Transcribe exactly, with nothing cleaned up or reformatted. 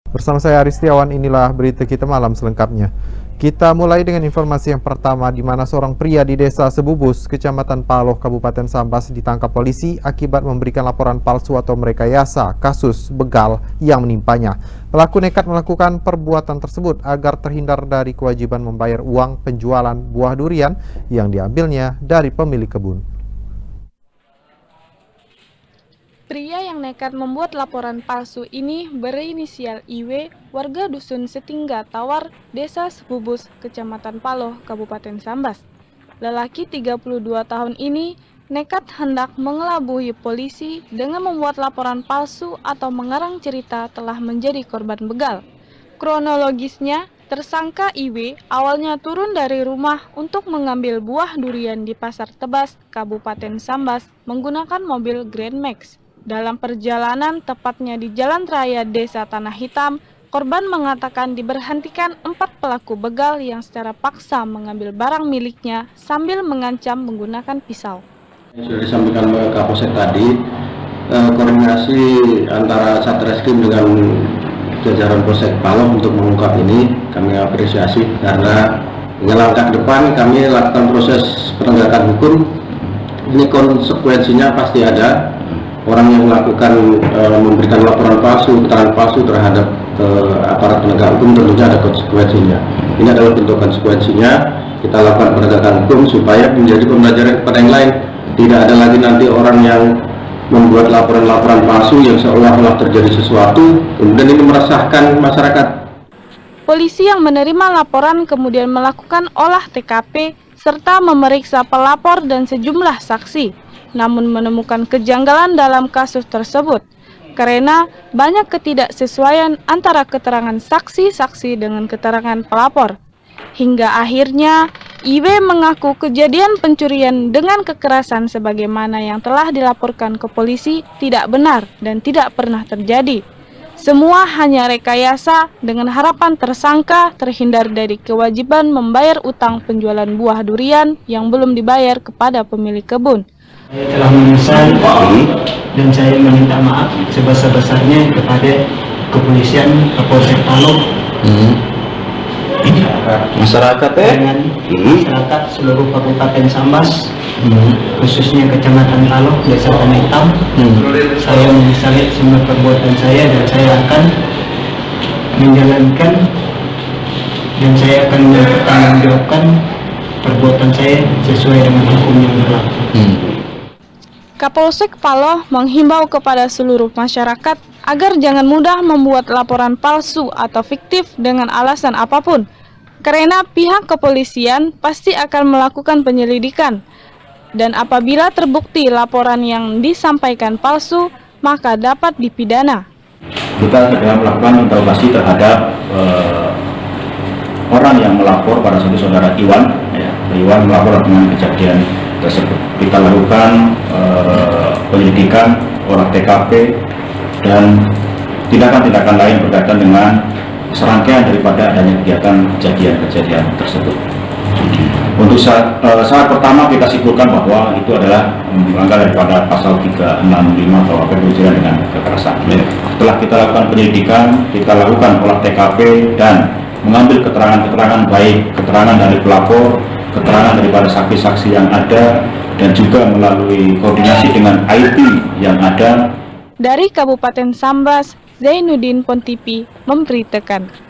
Bersama saya Aris Setiawan, inilah berita kita malam selengkapnya. Kita mulai dengan informasi yang pertama, di mana seorang pria di desa Sebubus, Kecamatan Paloh, Kabupaten Sambas ditangkap polisi akibat memberikan laporan palsu atau merekayasa kasus begal yang menimpanya. Pelaku nekat melakukan perbuatan tersebut agar terhindar dari kewajiban membayar uang penjualan buah durian yang diambilnya dari pemilik kebun. Pria yang nekat membuat laporan palsu ini berinisial I W, warga Dusun Setingga Tawar, Desa Sebubus, Kecamatan Paloh, Kabupaten Sambas. Lelaki tiga puluh dua tahun ini nekat hendak mengelabui polisi dengan membuat laporan palsu atau mengarang cerita telah menjadi korban begal. Kronologisnya, tersangka I W awalnya turun dari rumah untuk mengambil buah durian di Pasar Tebas, Kabupaten Sambas menggunakan mobil Grand Max. Dalam perjalanan, tepatnya di Jalan Raya Desa Tanah Hitam, korban mengatakan diberhentikan empat pelaku begal yang secara paksa mengambil barang miliknya sambil mengancam menggunakan pisau. Sudah disampaikan ke Kapolsek tadi, eh, koordinasi antara Satreskrim dengan jajaran Polsek Paloh untuk mengungkap ini kami apresiasi, karena dengan langkah ke depan kami lakukan proses penegakan hukum. Ini konsekuensinya pasti ada. Orang yang melakukan e, memberikan laporan palsu, keterangan palsu terhadap e, aparat penegak hukum tentunya ada konsekuensinya. Ini adalah bentuk konsekuensinya. Kita lakukan penegakan hukum supaya menjadi pembelajaran kepada yang lain. Tidak ada lagi nanti orang yang membuat laporan-laporan palsu yang seolah-olah terjadi sesuatu, kemudian ini meresahkan masyarakat. Polisi yang menerima laporan kemudian melakukan olah T K P serta memeriksa pelapor dan sejumlah saksi, namun menemukan kejanggalan dalam kasus tersebut karena banyak ketidaksesuaian antara keterangan saksi-saksi dengan keterangan pelapor. Hingga akhirnya I W mengaku kejadian pencurian dengan kekerasan sebagaimana yang telah dilaporkan ke polisi tidak benar dan tidak pernah terjadi. Semua hanya rekayasa dengan harapan tersangka terhindar dari kewajiban membayar utang penjualan buah durian yang belum dibayar kepada pemilik kebun. Saya telah menyesal dan saya meminta maaf sebesar-besarnya kepada kepolisian Kapolsek Paloh, hmm. masyarakat eh? dengan masyarakat seluruh Kabupaten Sambas, hmm. khususnya Kecamatan Paloh, Desa Tanah Hitam. Hmm. Saya menyesali semua perbuatan saya dan saya akan menjalankan dan saya akan mempertanggungjawabkan perbuatan saya sesuai dengan hukum yang berlaku. Hmm. Kapolsek Paloh menghimbau kepada seluruh masyarakat agar jangan mudah membuat laporan palsu atau fiktif dengan alasan apapun, karena pihak kepolisian pasti akan melakukan penyelidikan, dan apabila terbukti laporan yang disampaikan palsu, maka dapat dipidana. Kita sedang melakukan interogasi terhadap uh, orang yang melapor pada satu saudara Iwan, ya, Iwan melapor dengan kejadian tersebut. Kita lakukan uh, penyelidikan, olah T K P, dan tindakan-tindakan lain berkaitan dengan serangkaian daripada adanya kegiatan kejadian-kejadian tersebut. Untuk saat, uh, saat pertama kita simpulkan bahwa itu adalah melanggar daripada pasal tiga enam lima bahwa pencurian dengan kekerasan. Setelah kita lakukan penyelidikan, kita lakukan olah T K P dan mengambil keterangan-keterangan baik keterangan dari pelapor, keterangan daripada saksi-saksi yang ada, dan juga melalui koordinasi dengan I T yang ada. Dari Kabupaten Sambas, Zainuddin Pontipi memberitakan.